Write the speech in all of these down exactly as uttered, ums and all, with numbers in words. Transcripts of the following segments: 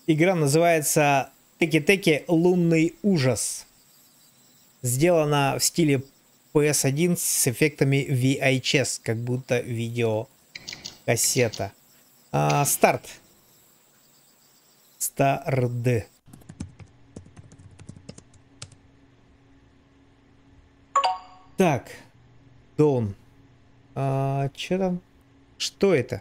Игра называется Теки-Теки Лунный ужас. Сделана в стиле пи эс один с эффектами ви эйч эс, как будто видеокассета. А, старт. Старт. Так. Дон. А, что там? Что это?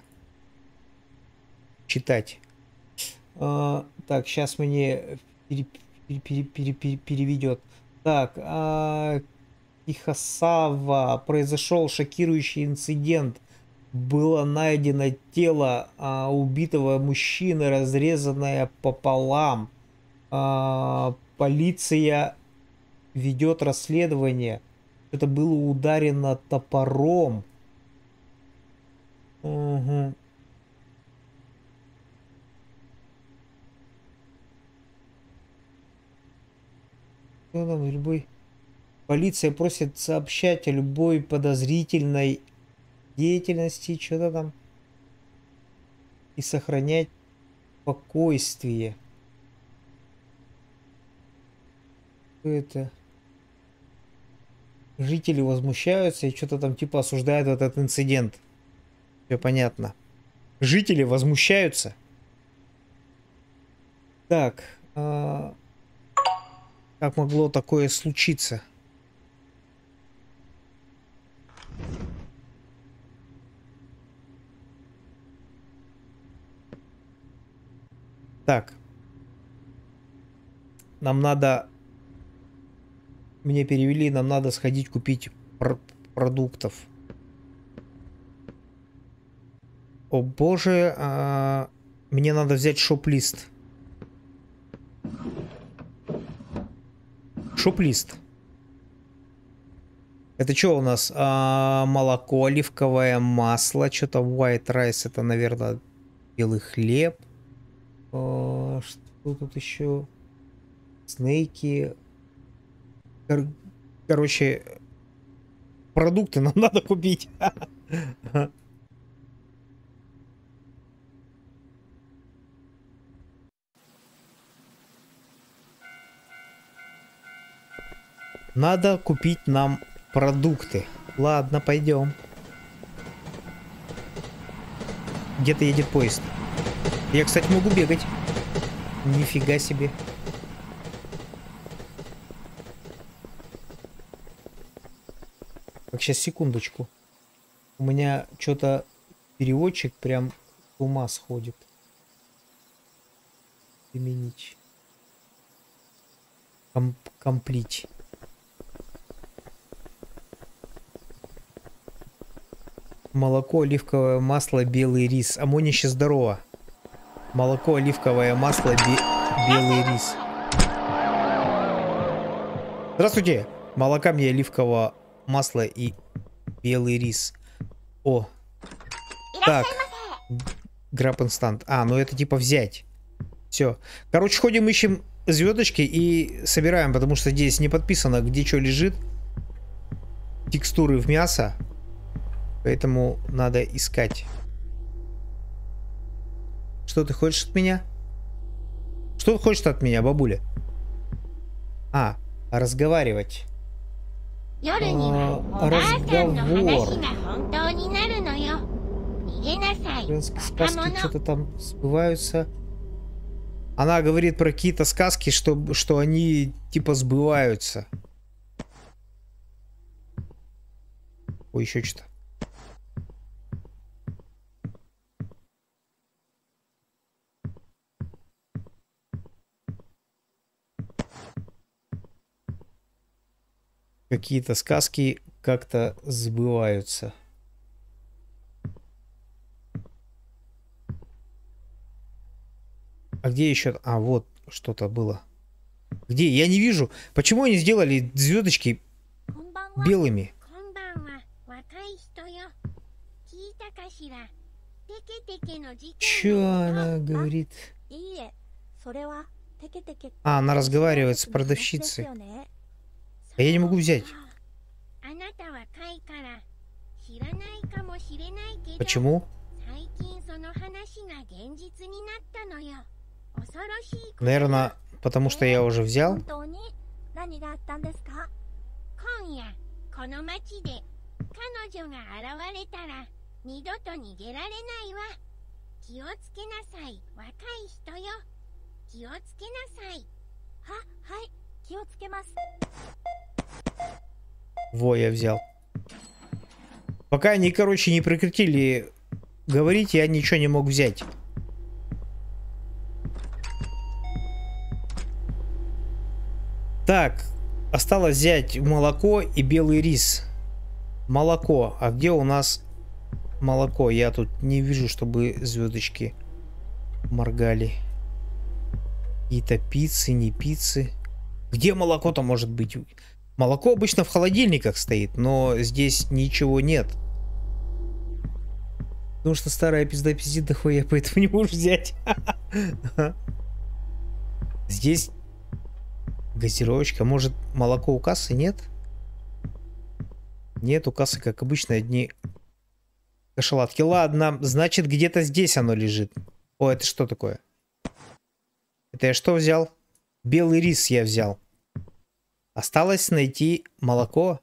Читать. А, так, сейчас мне пере, пере, пере, пере, пере, переведет. Так, а, Тихосава. Произошел шокирующий инцидент. Было найдено тело а, убитого мужчины, разрезанное пополам. А, полиция ведет расследование. Это было ударено топором. Угу. Что там, любой... Полиция просит сообщать о любой подозрительной деятельности, что-то там. И сохранять спокойствие. Что это? Жители возмущаются и что-то там типа осуждают этот инцидент. Все понятно. Жители возмущаются. Так. А... Как могло такое случиться? Так. Нам надо... Мне перевели, нам надо сходить купить пр продуктов. О боже, а... мне надо взять шоп-лист. Шоп-лист. Это что у нас? А, молоко, оливковое масло, что-то white rice, это, наверное, белый хлеб. А, что тут еще? Снейки. Кор короче, продукты нам надо купить. Надо купить нам продукты. Ладно, пойдем. Где-то едет поезд. Я, кстати, могу бегать. Нифига себе. Так, сейчас, секундочку. У меня что-то переводчик прям с ума сходит. Применить. Ком комплить. Молоко, оливковое масло, белый рис. Амонище, здорово. Молоко, оливковое масло, бе белый рис. Здравствуйте. Молока мне, оливкового масла и белый рис. О. Так. Граб инстант. А, ну это типа взять. Все. Короче, ходим, ищем звездочки и собираем, потому что здесь не подписано, где что лежит. Текстуры в мясо. Поэтому надо искать. Что ты хочешь от меня? Что ты хочешь от меня, бабуля? А, разговаривать. А, разговор. Женские сказки что-то там сбываются. Она говорит про какие-то сказки, что, что они типа сбываются. Ой, еще что-то. Какие-то сказки как-то сбываются. А где еще? А, вот что-то было. Где? Я не вижу. Почему они сделали звездочки белыми? Че она говорит? А, она разговаривает с продавщицей. А я не могу взять. Почему? Наверное, потому что я уже взял. Во, я взял. Пока они, короче, не прекратили говорить, я ничего не мог взять. Так, осталось взять молоко и белый рис. Молоко. А где у нас молоко? Я тут не вижу, чтобы звездочки моргали. Какие-то пиццы, не пиццы. Где молоко-то может быть? Молоко обычно в холодильниках стоит, но здесь ничего нет. Потому что старая пизда пиздит дохуя, поэтому не можешь взять. Здесь газировочка. Может, молоко у кассы нет? Нет, у кассы, как обычно, одни кашалатки. Ладно, значит, где-то здесь оно лежит. О, это что такое? Это я что взял? Белый рис я взял. Осталось найти молоко.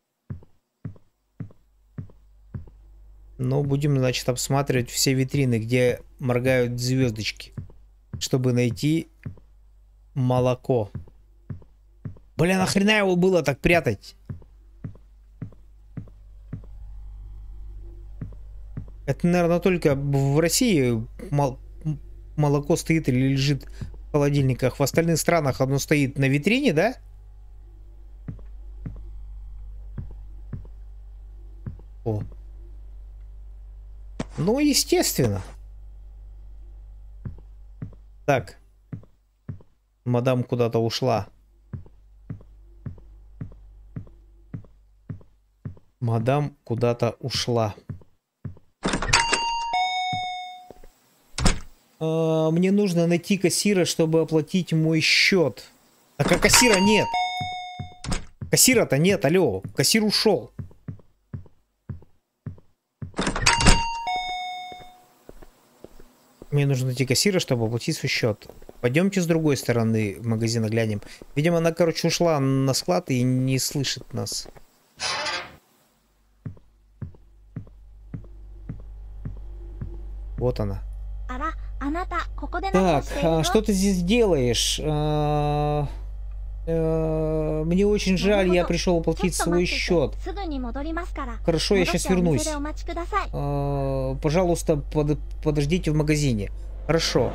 Ну, будем, значит, обсматривать все витрины, где моргают звездочки, чтобы найти молоко. Бля, нахрена его было так прятать? Это, наверное, только в России мол молоко стоит или лежит в холодильниках. В остальных странах оно стоит на витрине, да? О. Ну, естественно. Так. Мадам куда-то ушла. Мадам куда-то ушла. А, мне нужно найти кассира, чтобы оплатить мой счет. Так, а кассира нет. Кассира-то нет, алло. Кассир ушел. Мне нужно найти кассира, чтобы оплатить свой счет. Пойдемте с другой стороны магазина глянем. Видимо, она, короче, ушла на склад и не слышит нас. Вот она. Так, а что ты здесь делаешь? А, а, мне очень жаль, я пришел оплатить свой счет. Хорошо, я сейчас вернусь. А, пожалуйста, под, подождите в магазине. Хорошо.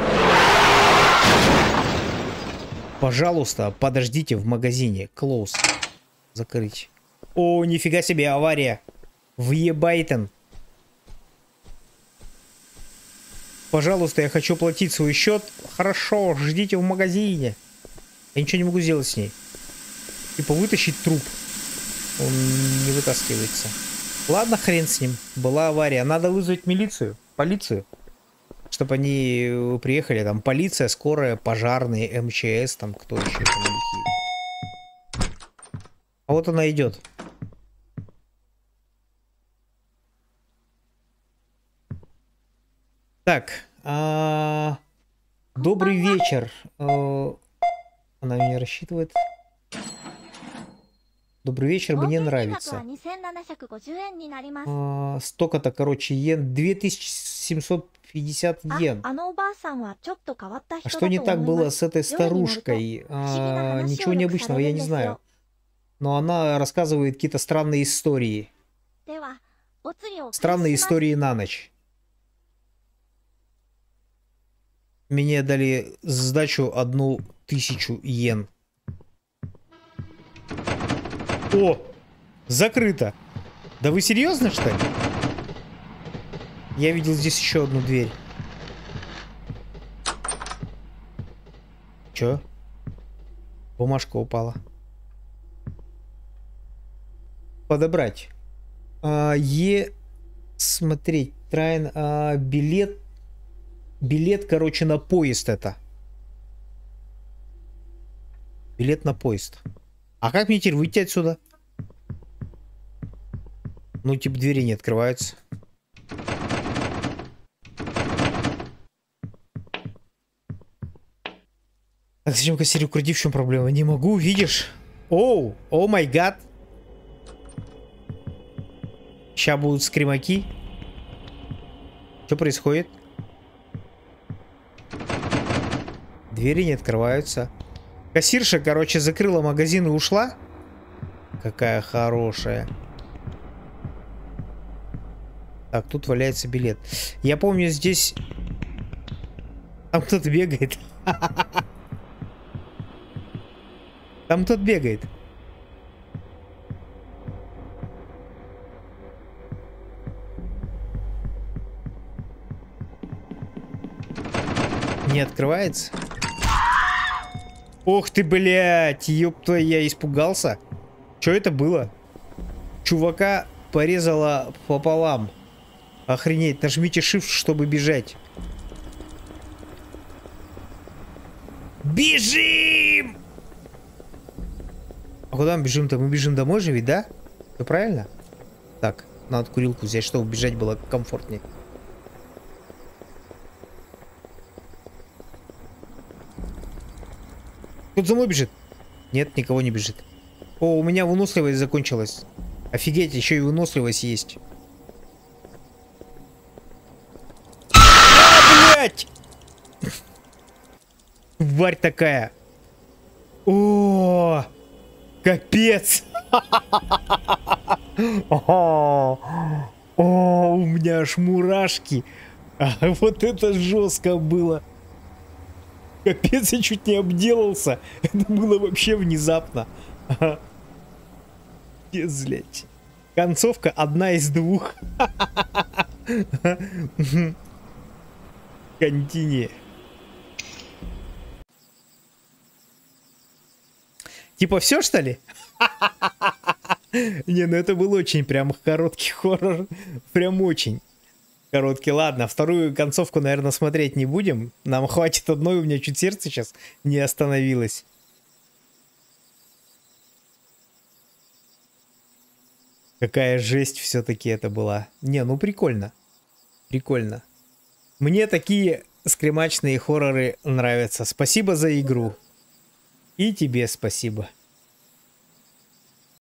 Пожалуйста, подождите в магазине. Close. Закрыть. О, нифига себе, авария. Въебайтен. Пожалуйста, я хочу платить свой счет. Хорошо, ждите в магазине. Я ничего не могу сделать с ней. Типа вытащить труп. Он не вытаскивается. Ладно, хрен с ним. Была авария. Надо вызвать милицию, полицию. Чтобы они приехали. Там полиция, скорая, пожарные, эм че эс. Там кто еще там лихие. А вот она идет. Так, а... добрый вечер. А... Она меня рассчитывает. Добрый вечер, мне нравится. А... Столько-то, короче, йен. две тысячи семьсот пятьдесят йен. А что не так было с этой старушкой? А... Ничего необычного, я не знаю. Но она рассказывает какие-то странные истории. Странные истории на ночь. Мне дали сдачу одну тысячу йен. О! Закрыто! Да вы серьезно, что ли? Я видел здесь еще одну дверь. Чё? Бумажка упала. Подобрать. А, е... Смотреть. Трайн. А, билет. Билет, короче, на поезд это. Билет на поезд. А как мне теперь выйти отсюда? Ну, типа, двери не открываются. Так, зачем кассиру крути, в чем проблема? Не могу, видишь? Оу, о май гад. Сейчас будут скримаки. Что происходит? Двери не открываются. Кассирша, короче, закрыла магазин и ушла. Какая хорошая. Так, тут валяется билет. Я помню, здесь... Там кто-то бегает. Там кто-то бегает. Не открывается? Ох ты, блядь, ёб твою, я испугался. Что это было? Чувака порезала пополам. Охренеть, нажмите Shift, чтобы бежать. Бежим! А куда мы бежим-то? Мы бежим домой же ведь, да? Все правильно? Так, надо курилку взять, чтобы бежать было комфортнее. Кто-то за мной бежит? Нет, никого не бежит. О, у меня выносливость закончилась. Офигеть, еще и выносливость есть. А, блядь! Тварь такая. О, капец. О, у меня аж мурашки. А вот это жестко было. Капец, я чуть не обделался. Это было вообще внезапно. Пиздец, блядь. Концовка одна из двух. Контини. Типа все, что ли? Не, ну это был очень прям короткий хоррор. Прям очень короткий. Ладно, вторую концовку, наверное, смотреть не будем. Нам хватит одной, у меня чуть сердце сейчас не остановилось. Какая жесть все-таки это была. Не, ну прикольно. Прикольно. Мне такие скримачные хорроры нравятся. Спасибо за игру. И тебе спасибо.